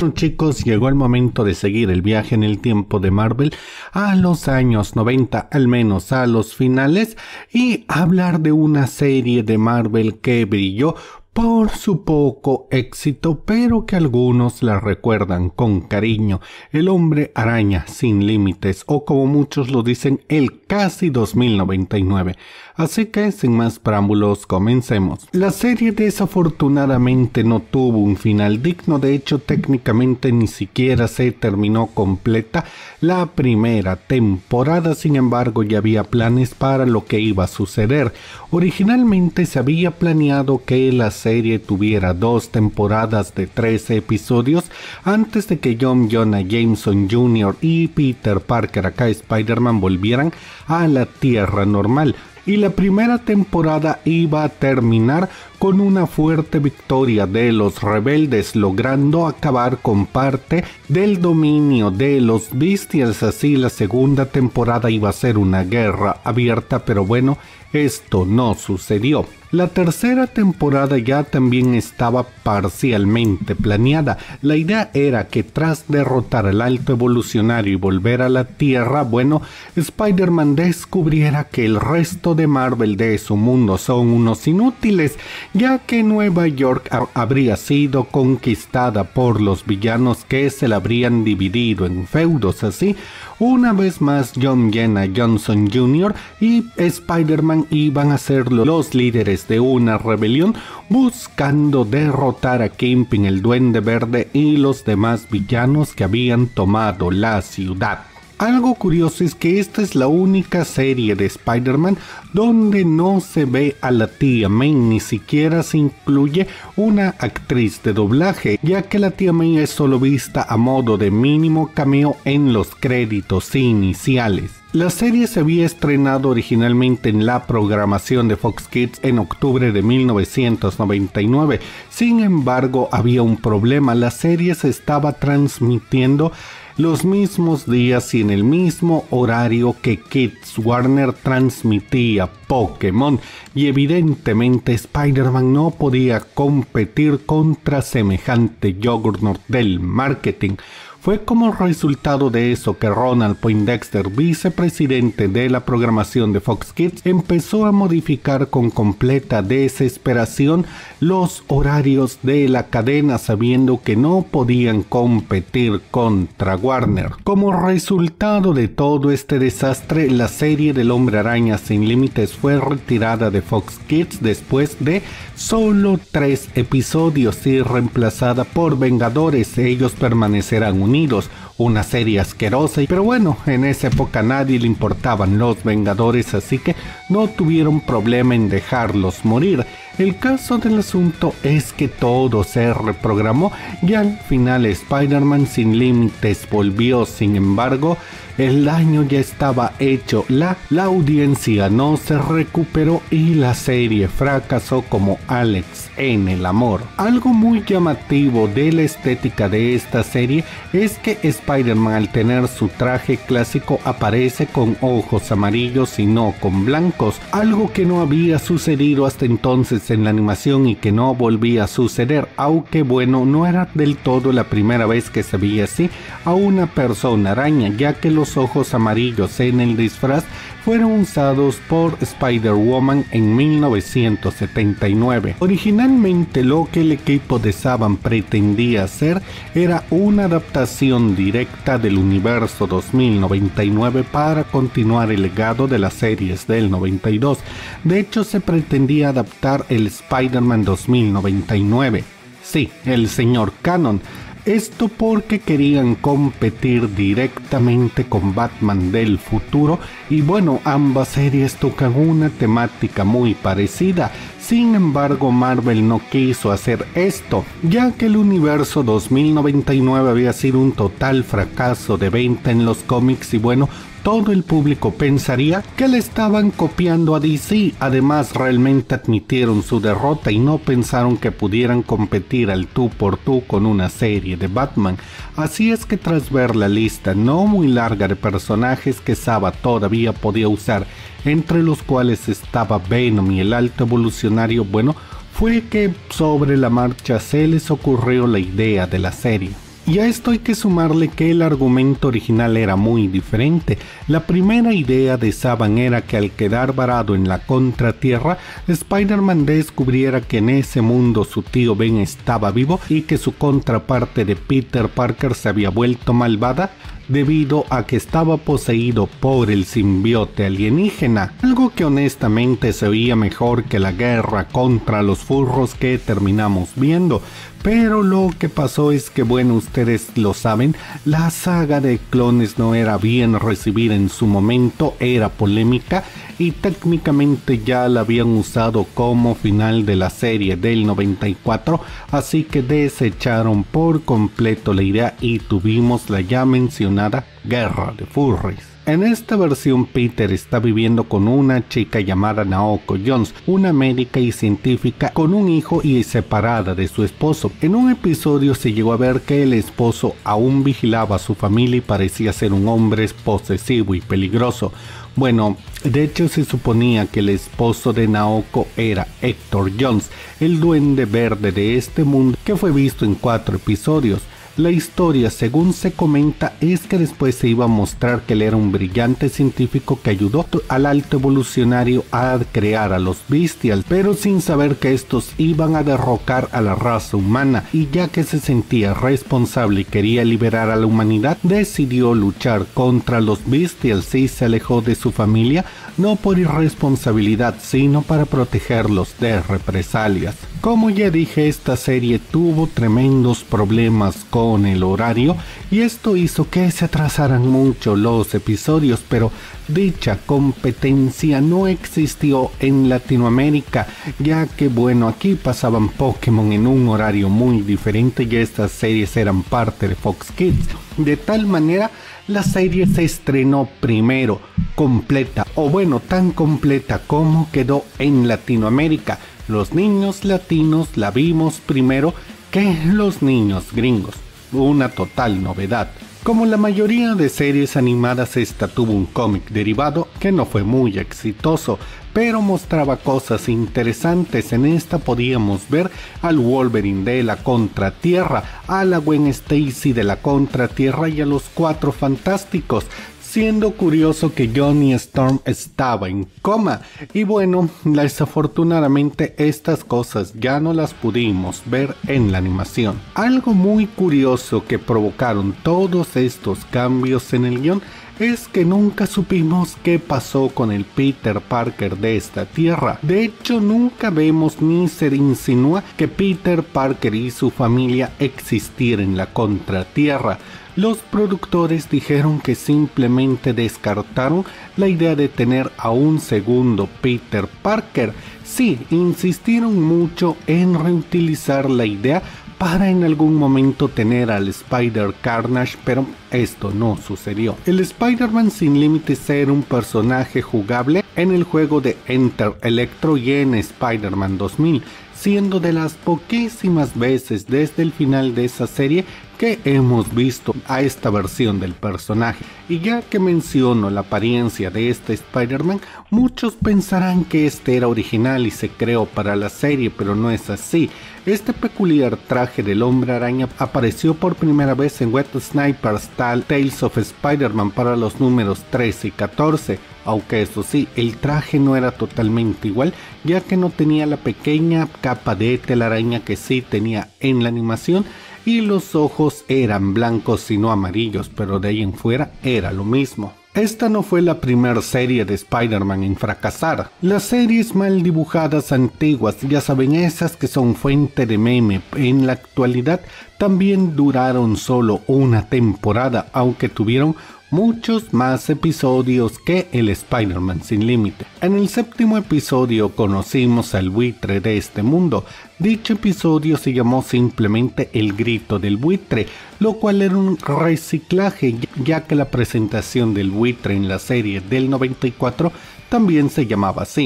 Bueno, chicos, llegó el momento de seguir el viaje en el tiempo de Marvel a los años 90, al menos a los finales, y hablar de una serie de Marvel que brilló por su poco éxito, pero que algunos la recuerdan con cariño: El Hombre Araña Sin Límites, o como muchos lo dicen, el casi 2099. Así que, sin más preámbulos, comencemos. La serie desafortunadamente no tuvo un final digno. De hecho, técnicamente ni siquiera se terminó completa la primera temporada. Sin embargo, ya había planes para lo que iba a suceder. Originalmente se había planeado que la serie tuviera 2 temporadas de 13 episodios antes de que John Jonah Jameson Jr. y Peter Parker, acá Spider-Man, volvieran a la Tierra normal. Y la primera temporada iba a terminar con una fuerte victoria de los rebeldes, logrando acabar con parte del dominio de los Beastials. Así la segunda temporada iba a ser una guerra abierta, pero bueno, esto no sucedió. La tercera temporada ya también estaba parcialmente planeada. La idea era que tras derrotar al Alto Evolucionario y volver a la Tierra, bueno, Spider-Man descubriera que el resto de Marvel, de su mundo, son unos inútiles, ya que Nueva York habría sido conquistada por los villanos que se la habrían dividido en feudos. Así, una vez más, John Jonah Jameson Jr. y Spider-Man iban a ser los líderes de una rebelión buscando derrotar a Kingpin, el Duende Verde y los demás villanos que habían tomado la ciudad. Algo curioso es que esta es la única serie de Spider-Man donde no se ve a la tía May, ni siquiera se incluye una actriz de doblaje, ya que la tía May es solo vista a modo de mínimo cameo en los créditos iniciales. La serie se había estrenado originalmente en la programación de Fox Kids en octubre de 1999. Sin embargo, había un problema: la serie se estaba transmitiendo los mismos días y en el mismo horario que Kids. Warner transmitía Pokémon y evidentemente Spider-Man no podía competir contra semejante juggernaut del marketing. Fue como resultado de eso que Ronald Poindexter, vicepresidente de la programación de Fox Kids, empezó a modificar con completa desesperación los horarios de la cadena, sabiendo que no podían competir contra Warner. Como resultado de todo este desastre, la serie del Hombre Araña Sin Límites fue retirada de Fox Kids después de solo 3 episodios y reemplazada por Vengadores. Ellos permanecerán unidos, una serie asquerosa, pero bueno, en esa época a nadie le importaban los Vengadores, así que no tuvieron problema en dejarlos morir. El caso del asunto es que todo se reprogramó y al final Spider-Man Sin Límites volvió. Sin embargo, el daño ya estaba hecho, la audiencia no se recuperó y la serie fracasó como Alex en el amor. Algo muy llamativo de la estética de esta serie es que Spider-Man, al tener su traje clásico, aparece con ojos amarillos y no con blancos, algo que no había sucedido hasta entonces en la animación y que no volvía a suceder, aunque bueno, no era del todo la primera vez que se veía así a una persona araña, ya que los ojos amarillos en el disfraz fueron usados por Spider-Woman en 1979. Originalmente lo que el equipo de Saban pretendía hacer era una adaptación directa del universo 2099 para continuar el legado de las series del 92. De hecho, se pretendía adaptar el Spider-Man 2099. Sí, el señor Canon. Esto porque querían competir directamente con Batman del futuro y bueno, ambas series tocan una temática muy parecida. Sin embargo, Marvel no quiso hacer esto, ya que el universo 2099 había sido un total fracaso de venta en los cómics y bueno, todo el público pensaría que le estaban copiando a DC. Además, realmente admitieron su derrota y no pensaron que pudieran competir al tú por tú con una serie de Batman. Así es que tras ver la lista no muy larga de personajes que Saba todavía podía usar, entre los cuales estaba Venom y el Alto Evolucionario, bueno, fue que sobre la marcha se les ocurrió la idea de la serie. Y a esto hay que sumarle que el argumento original era muy diferente. La primera idea de Saban era que al quedar varado en la Contratierra, Spider-Man descubriera que en ese mundo su tío Ben estaba vivo y que su contraparte de Peter Parker se había vuelto malvada debido a que estaba poseído por el simbionte alienígena, algo que honestamente se oía mejor que la guerra contra los furros que terminamos viendo. Pero lo que pasó es que, bueno, ustedes lo saben, la saga de clones no era bien recibida en su momento, era polémica y técnicamente ya la habían usado como final de la serie del 94, así que desecharon por completo la idea y tuvimos la ya mencionada Guerra de Furries. En esta versión Peter está viviendo con una chica llamada Naoko Jones, una médica y científica con un hijo y separada de su esposo. En un episodio se llegó a ver que el esposo aún vigilaba a su familia y parecía ser un hombre posesivo y peligroso. Bueno, de hecho se suponía que el esposo de Naoko era Hector Jones, el duende verde de este mundo que fue visto en 4 episodios. La historia, según se comenta, es que después se iba a mostrar que él era un brillante científico que ayudó al alto evolucionario a crear a los Bestials, pero sin saber que estos iban a derrocar a la raza humana, y ya que se sentía responsable y quería liberar a la humanidad, decidió luchar contra los Bestials y se alejó de su familia, no por irresponsabilidad, sino para protegerlos de represalias. Como ya dije, esta serie tuvo tremendos problemas con el horario y esto hizo que se atrasaran mucho los episodios, pero dicha competencia no existió en Latinoamérica, ya que bueno, aquí pasaban Pokémon en un horario muy diferente y estas series eran parte de Fox Kids. De tal manera, la serie se estrenó primero completa, o bueno, tan completa como quedó en Latinoamérica. Los niños latinos la vimos primero que los niños gringos, una total novedad. Como la mayoría de series animadas, esta tuvo un cómic derivado que no fue muy exitoso, pero mostraba cosas interesantes. En esta podíamos ver al Wolverine de la Contratierra, a la Gwen Stacy de la Contratierra y a los Cuatro Fantásticos, siendo curioso que Johnny Storm estaba en coma. Y bueno, desafortunadamente estas cosas ya no las pudimos ver en la animación. Algo muy curioso que provocaron todos estos cambios en el guión es que nunca supimos qué pasó con el Peter Parker de esta tierra. De hecho, nunca vemos ni se insinúa que Peter Parker y su familia existieran en la Contratierra. Los productores dijeron que simplemente descartaron la idea de tener a un segundo Peter Parker. Sí, insistieron mucho en reutilizar la idea para en algún momento tener al Spider-Carnage, pero esto no sucedió. El Spider-Man Sin Límites era un personaje jugable en el juego de Enter Electro y en Spider-Man 2000, siendo de las poquísimas veces desde el final de esa serie que hemos visto a esta versión del personaje. Y ya que menciono la apariencia de este Spider-Man, muchos pensarán que este era original y se creó para la serie, pero no es así. Este peculiar traje del Hombre Araña apareció por primera vez en Wet Sniper's Tales of Spider-Man para los números 13 y 14, aunque eso sí, el traje no era totalmente igual, ya que no tenía la pequeña capa de telaraña que sí tenía en la animación, y los ojos eran blancos sino amarillos, pero de ahí en fuera era lo mismo. Esta no fue la primera serie de Spider-Man en fracasar. Las series mal dibujadas antiguas, ya saben, esas que son fuente de meme en la actualidad, también duraron solo una temporada, aunque tuvieron muchos más episodios que el Spider-Man Sin Límite. En el 7º episodio conocimos al buitre de este mundo. Dicho episodio se llamó simplemente El Grito del Buitre, lo cual era un reciclaje, ya que la presentación del buitre en la serie del 94 también se llamaba así.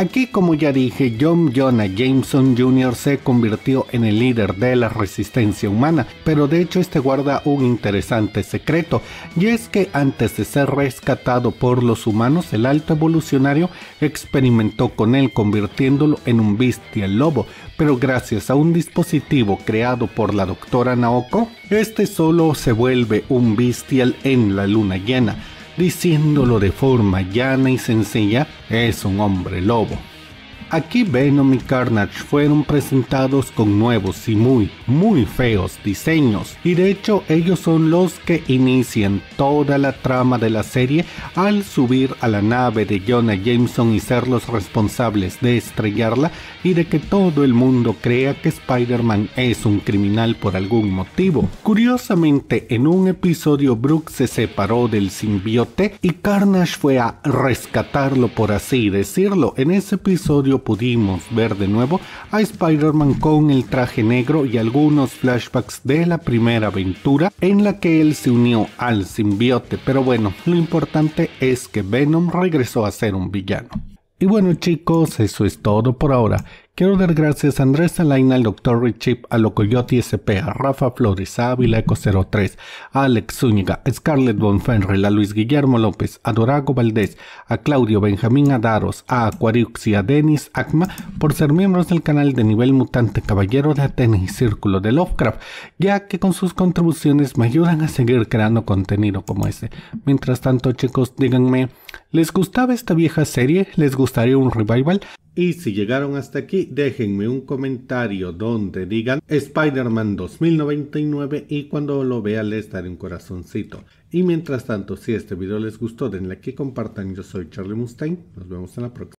Aquí, como ya dije, John Jonah Jameson Jr. se convirtió en el líder de la resistencia humana, pero de hecho este guarda un interesante secreto, y es que antes de ser rescatado por los humanos, el alto evolucionario experimentó con él convirtiéndolo en un bestial lobo, pero gracias a un dispositivo creado por la doctora Naoko, este solo se vuelve un bestial en la luna llena. Diciéndolo de forma llana y sencilla, es un hombre lobo. Aquí Venom y Carnage fueron presentados con nuevos y muy feos diseños, y de hecho ellos son los que inician toda la trama de la serie al subir a la nave de Jonah Jameson y ser los responsables de estrellarla y de que todo el mundo crea que Spider-Man es un criminal por algún motivo. Curiosamente, en un episodio Brooke se separó del simbiote y Carnage fue a rescatarlo, por así decirlo. En ese episodio pudimos ver de nuevo a Spider-Man con el traje negro y algunos flashbacks de la primera aventura en la que él se unió al simbiote, pero bueno, lo importante es que Venom regresó a ser un villano. Y bueno chicos, eso es todo por ahora. Quiero dar gracias a Andrés Alaina, al Dr. Richip, a Locoyote SP, a Rafa Flores, a Ávila Eco 03, a Alex Zúñiga, a Scarlett Bonfenrel, a Luis Guillermo López, a Dorago Valdés, a Claudio Benjamín Adaros, a Aquariux y a Denis Acma por ser miembros del canal de Nivel Mutante, Caballero de Atenas y Círculo de Lovecraft, ya que con sus contribuciones me ayudan a seguir creando contenido como este. Mientras tanto chicos, díganme, ¿les gustaba esta vieja serie? ¿Les gustaría un revival? Y si llegaron hasta aquí, déjenme un comentario donde digan Spider-Man 2099 y cuando lo vea les daré un corazoncito. Y mientras tanto, si este video les gustó, denle like y compartan. Yo soy Charlie Mustaine. Nos vemos en la próxima.